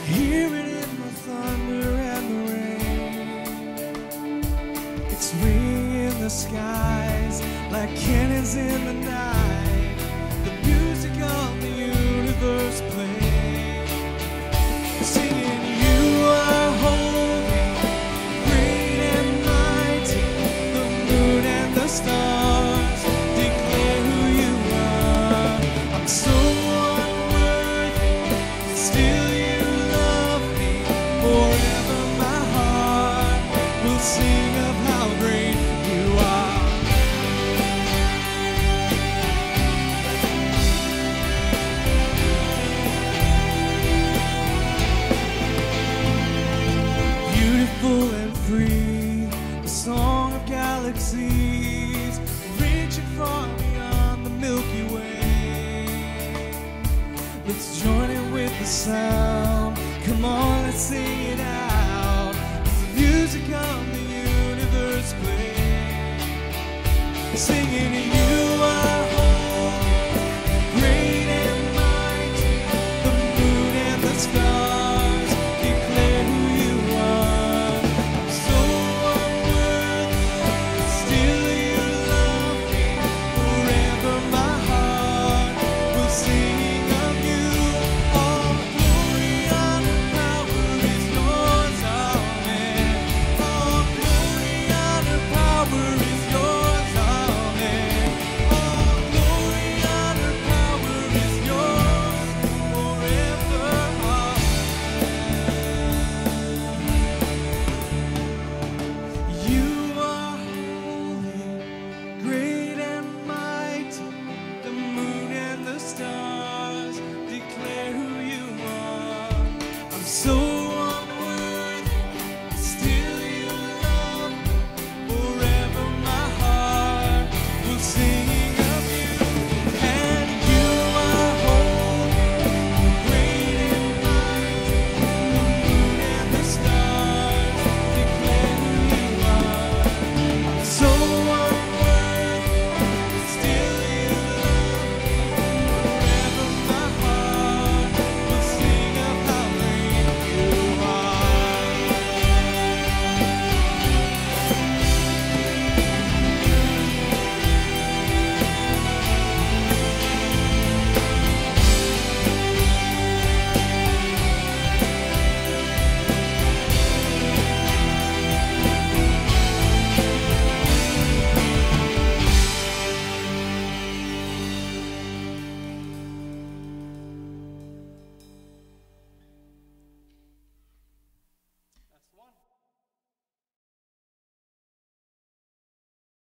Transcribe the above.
Hear it in the thunder and the rain. It's ringing in the skies like cannons in the night. The music of the universe plays, singing you are holy, great and mighty. The moon and the stars declare who you are. I'm so unworthy, still you love me. Forever my heart will sing of how great you are. Beautiful and free, the song of galaxies, reaching far beyond the Milky Way. Let's join in with the sound. Come on, let's sing it out. The music of the universe plays, singing